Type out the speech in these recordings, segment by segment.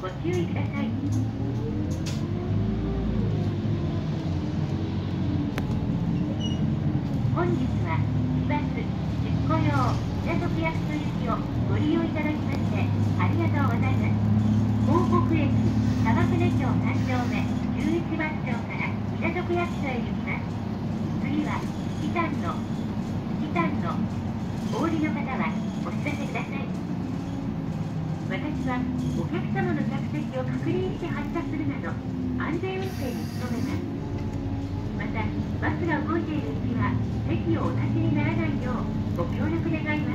ご注意ください。本日は市バス出庫用港区役所行きをご利用いただきましてありがとうございます。港北駅川船町3丁目11番町から港区役所へ行きます。次は石丹のお降りの方はお知らせください。私はお客様の着席を確認して発車するなど安全運転に努めます。またバスが動いているうちは席をお立ちにならないようご協力願います。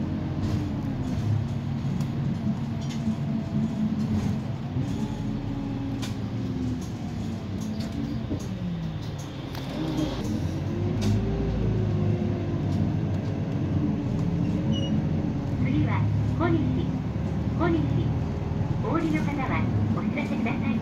次は小西お降りの方はお知らせください。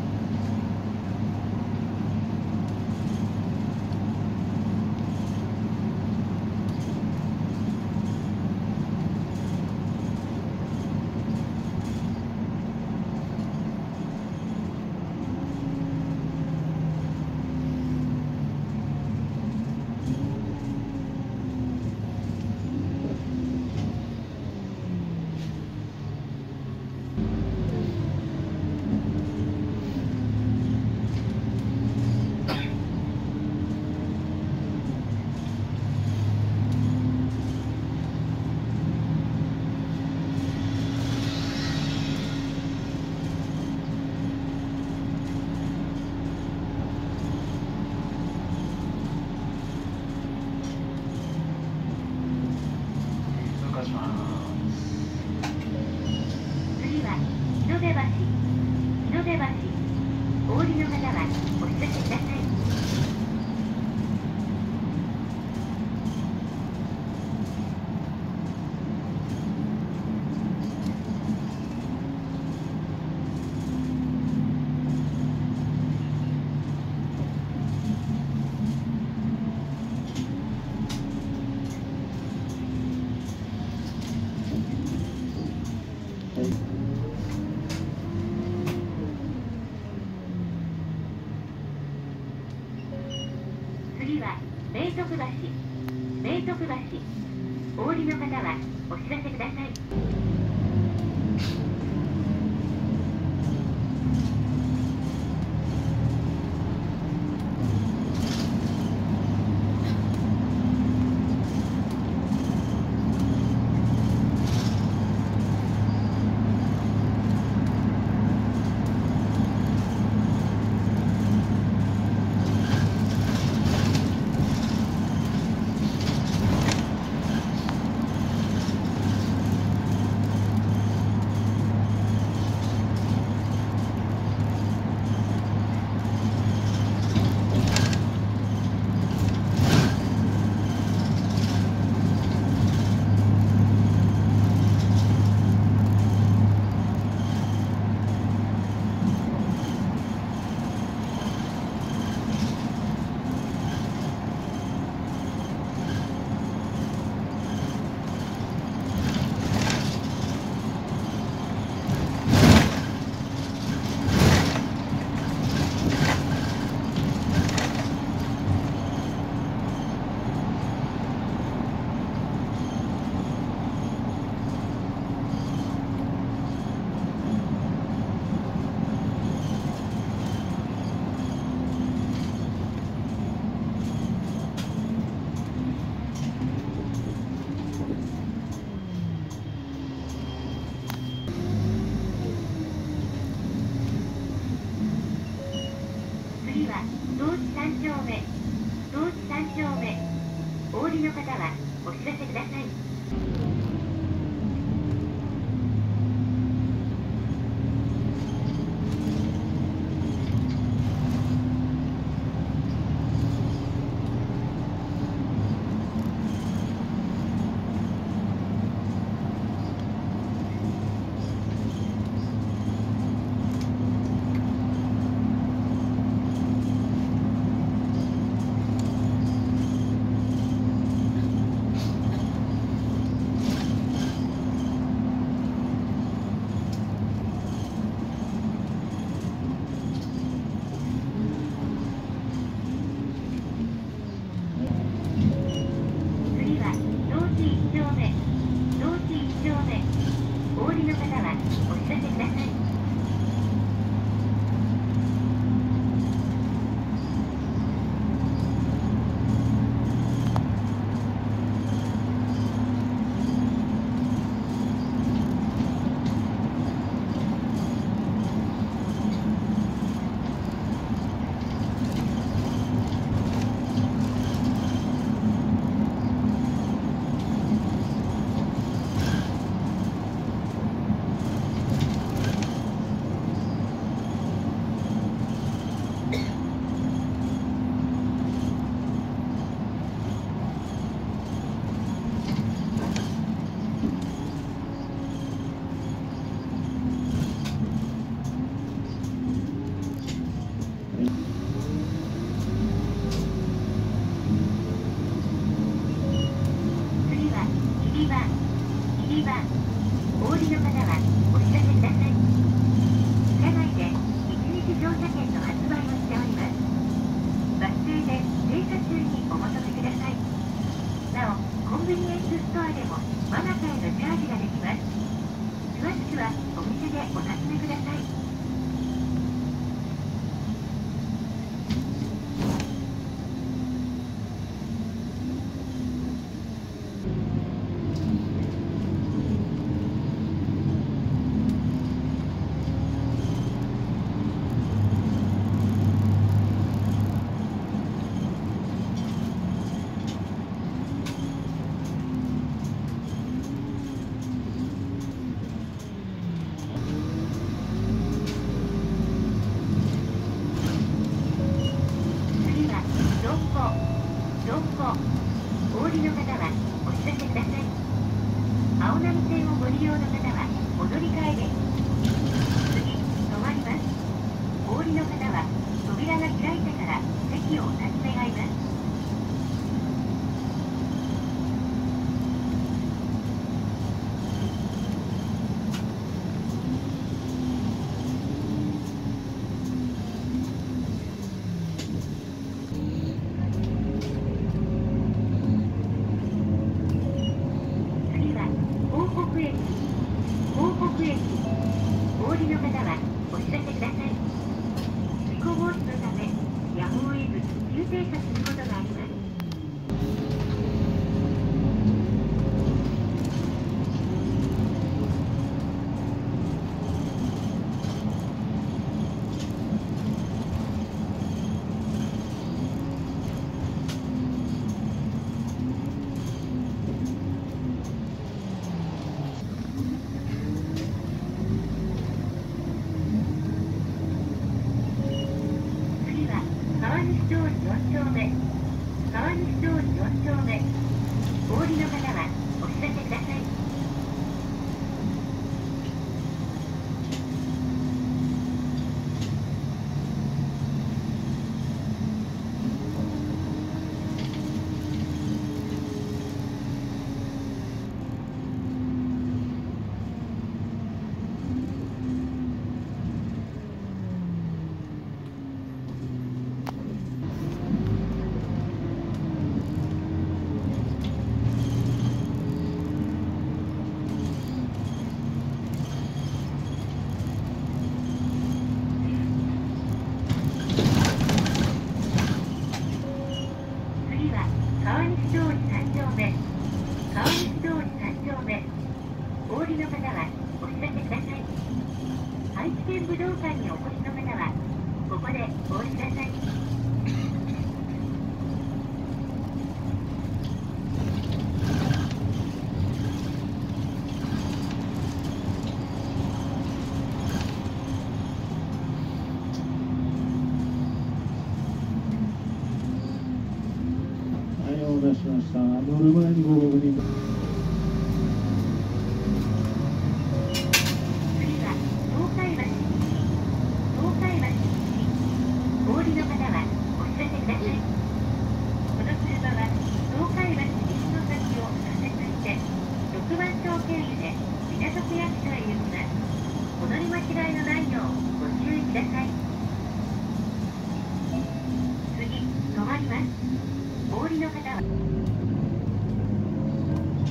次は日の出橋お降りの方はお知らせください。次は明徳橋お降りの方はお知らせください。次は東地3丁目お降りの方はお知らせください。 知らせください。お降りの方はお知らせください。車内で1日乗車券の発売をしております。バス停で停車中にお求めください。なお、コンビニエンスストアでもマナカへのチャージができます。詳しくはお店でお尋ねください。お降りの方はお知らせください。青波線をご利用の方はお乗り換えです。次、止まります。お降りの方は扉が開いてから席をお立ち願います。お降りの方はお知らせください。事故防止のためやむを得ず急停車することがあります。川西通り4丁目、川西通り4丁目、お降りの方はお知らせください。川西通り3丁目、川西通り3丁目、お降りの方はお知らせください。愛知県武道館にお越しの方はここでお降りください。 お出しました。乗る前にご確認。 次は東海橋お降りの方はお知らせください。この車は東海橋西の先を左折して6番町経由で港区役所へ行きます。お乗り間違いのないようご注意ください。次、止まります。お降りの方は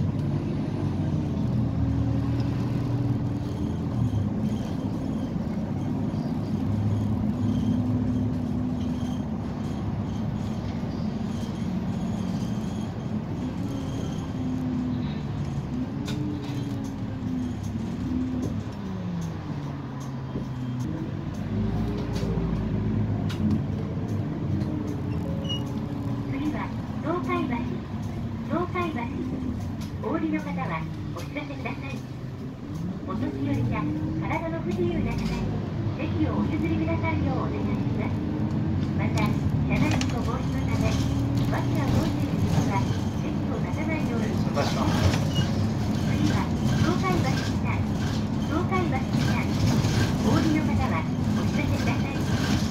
お降りの方はお知らせください。お年寄りや体の不自由な方に席をお譲りくださいようお願いします。また、車内事故防止のため、バスが動いている人は席を立たないようにしてください。次は、東海バス来た。東海バス来た。お降りの方はお知らせください。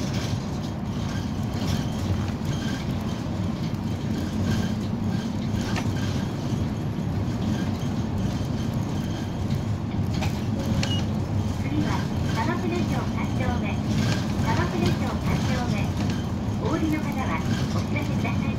次は、多摩船町3丁目。多摩船町3丁目。お降りの方はお知らせください。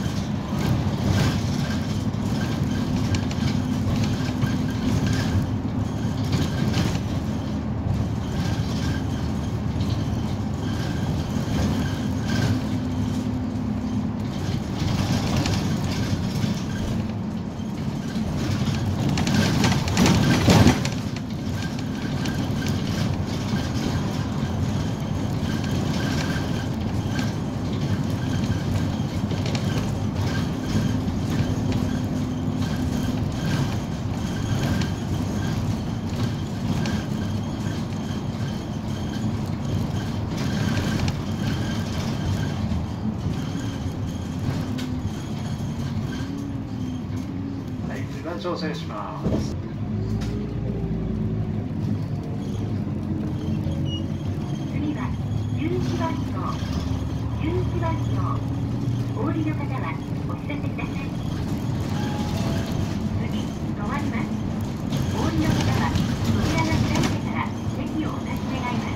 調整します。 次は11番乗。11番乗。お降りの方はお知らせください。次、止まります。お降りの方は扉が開いてから席をお立ち願います。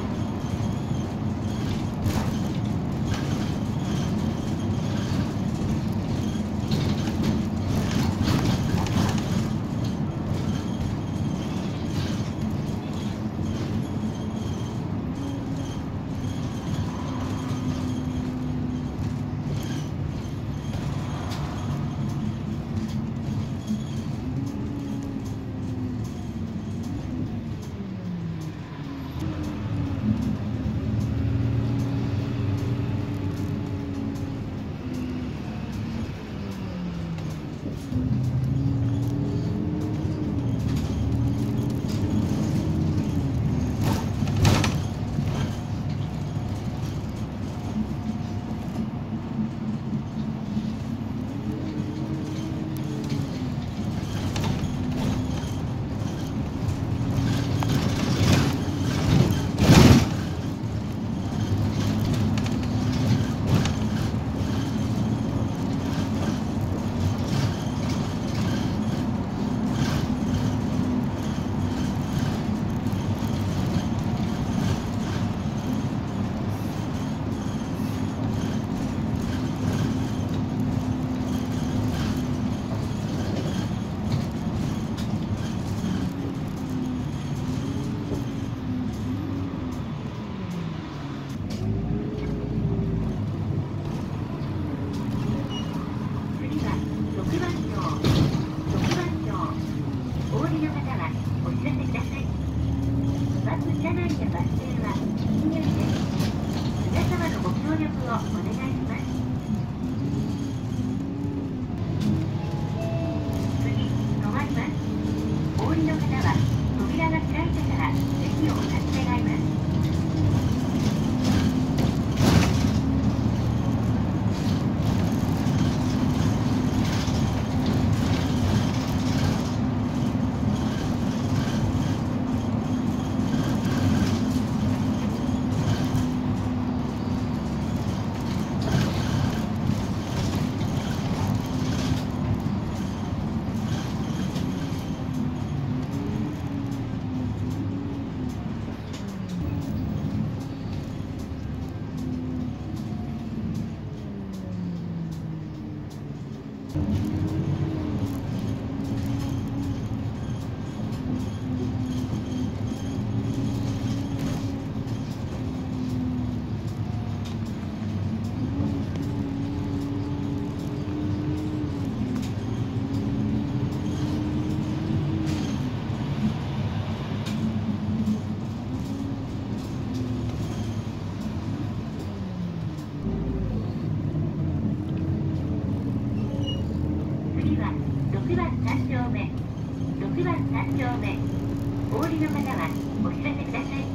め。お降りの方はお知らせください。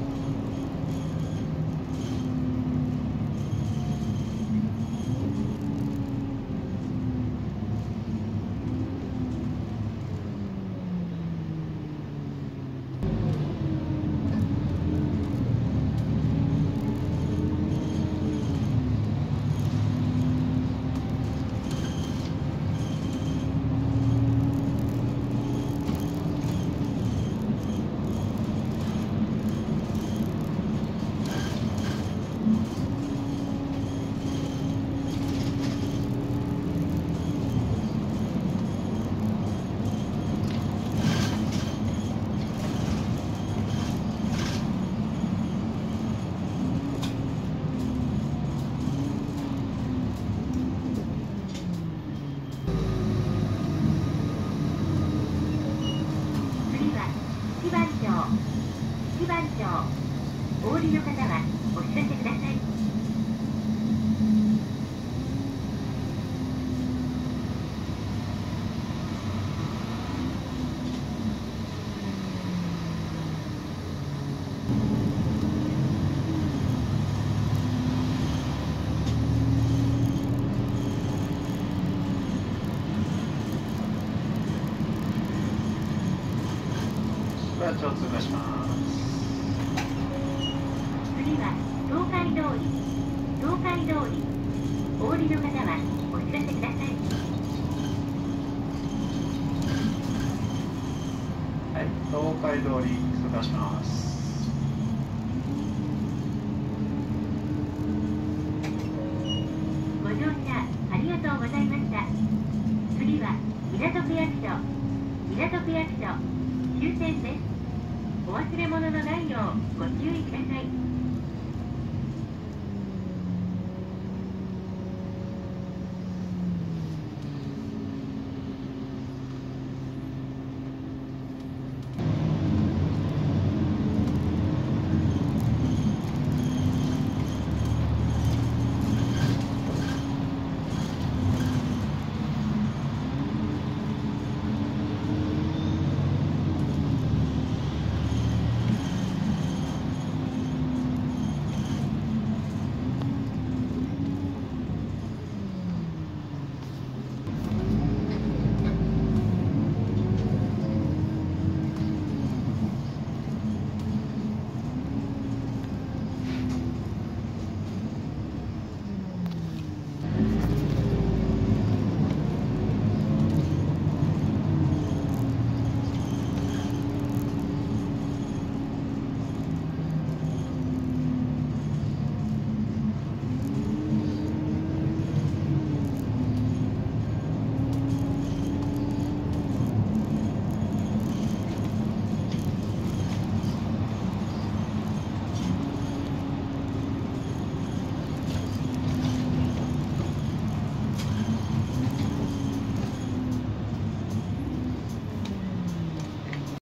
一番町。お降りの方はお知らせください。 番町を通過します。 次は東海通り。東海通り。お降りの方はお知らせください。 はい、東海通り通過します。 ご乗車ありがとうございました。次は港区役所。港区役所終点です。お忘れ物のないよう